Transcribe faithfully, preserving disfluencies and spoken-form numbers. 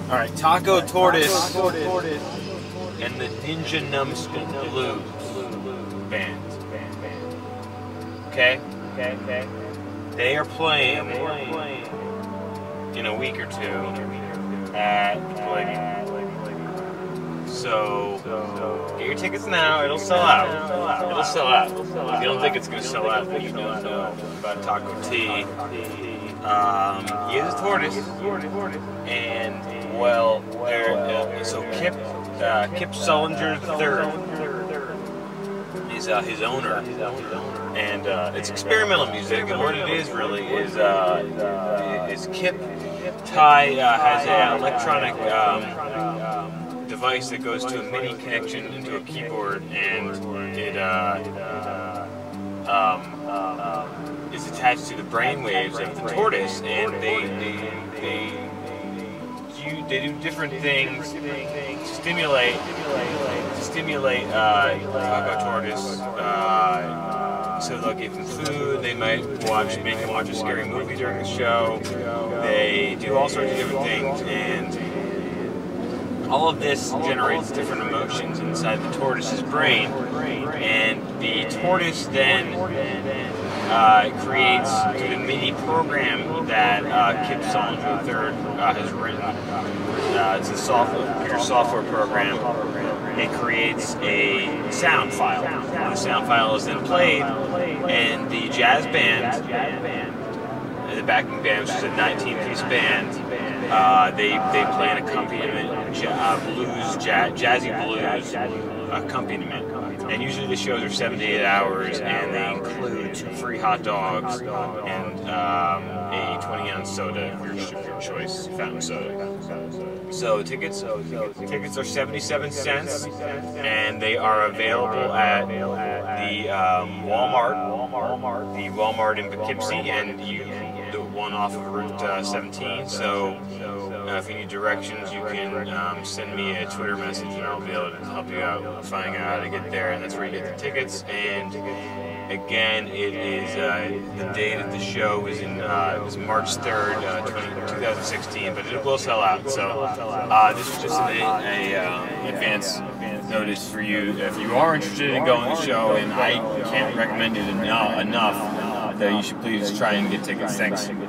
All right, Taco Tortoise and the Ninja Numbskull Blues band. Okay, okay, okay. They are playing in a week or two at Palladium. So get your tickets now. It'll sell out. It'll sell out. If you don't think it's gonna sell out, then you don't know about Taco T. Um, he is a tortoise, and well, there. Uh, so Kip, uh, Kip Sullinger the third is uh, his owner, and uh, it's experimental music. And what it is really is uh, is Kip Ty uh, has an electronic um, device that goes to a MIDI connection into a keyboard, and it uh, um, is attached to the brain waves of the tortoise, and they they they, you, they do different things to stimulate to stimulate uh, Taco Tortoise. Uh, so they'll give him food. They might watch make him watch a scary movie during the show. They do all sorts of different things, and all of this generates different emotions inside the tortoise's brain, and the tortoise then uh, creates the MIDI program that uh, Kip Sullinger the third uh, has written. Uh, it's a software, computer software program. It creates a sound file. The sound file is then played, and the jazz band, the backing band, which is a nineteen-piece band, uh, they they play an accompaniment, uh, blues, jazz, jazzy blues accompaniment. And usually the shows are seven to eight hours, and they include two free hot dogs and um, a twenty ounce soda of your, your choice, fountain soda. So tickets, tickets are seventy-seven cents, and they are available at the um, Walmart, the Walmart in Poughkeepsie, and you. The one off of Route uh, seventeen, so uh, if you need directions, you can um, send me a Twitter message and I'll be able to help you out finding out how to get there, and that's where you get the tickets. And again, it is uh, the date of the show is in uh, it was March third, uh, twenty sixteen, but it will sell out. So uh, this is just an a, a, uh, advance notice for you if you are interested in going to the show, and I can't recommend it enough. enough that you should please try and get tickets. Thanks.